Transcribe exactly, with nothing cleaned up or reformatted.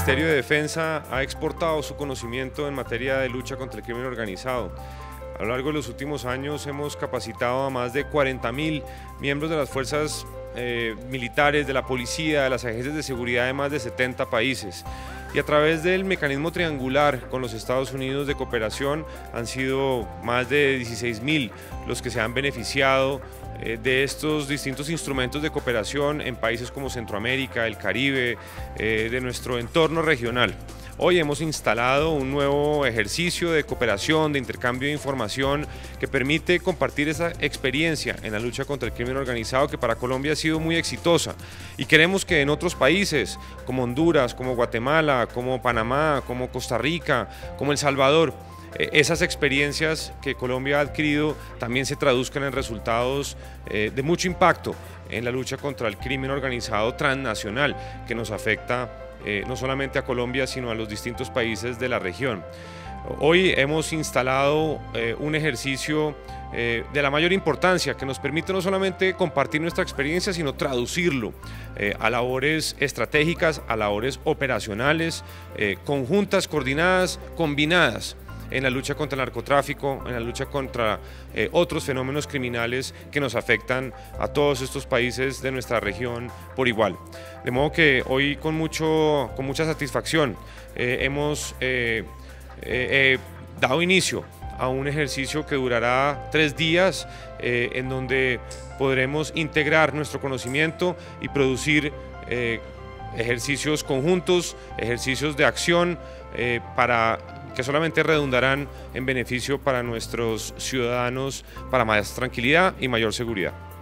Ministerio de Defensa ha exportado su conocimiento en materia de lucha contra el crimen organizado. A lo largo de los últimos años hemos capacitado a más de cuarenta mil miembros de las fuerzas eh, militares, de la policía, de las agencias de seguridad de más de setenta países. Y a través del mecanismo triangular con los Estados Unidos de cooperación han sido más de dieciséis mil los que se han beneficiado eh, de estos distintos instrumentos de cooperación en países como Centroamérica, el Caribe, eh, de nuestro entorno regional. Hoy hemos instalado un nuevo ejercicio de cooperación, de intercambio de información que permite compartir esa experiencia en la lucha contra el crimen organizado que para Colombia ha sido muy exitosa. Y queremos que en otros países como Honduras, como Guatemala, como Panamá, como Costa Rica, como El Salvador, esas experiencias que Colombia ha adquirido también se traduzcan en resultados eh, de mucho impacto en la lucha contra el crimen organizado transnacional que nos afecta eh, no solamente a Colombia sino a los distintos países de la región. Hoy hemos instalado eh, un ejercicio eh, de la mayor importancia que nos permite no solamente compartir nuestra experiencia sino traducirlo eh, a labores estratégicas, a labores operacionales, eh, conjuntas, coordinadas, combinadas en la lucha contra el narcotráfico, en la lucha contra eh, otros fenómenos criminales que nos afectan a todos estos países de nuestra región por igual. De modo que hoy con, mucho, con mucha satisfacción eh, hemos eh, eh, eh, dado inicio a un ejercicio que durará tres días eh, en donde podremos integrar nuestro conocimiento y producir eh, ejercicios conjuntos, ejercicios de acción eh, para que solamente redundarán en beneficio para nuestros ciudadanos, para más tranquilidad y mayor seguridad.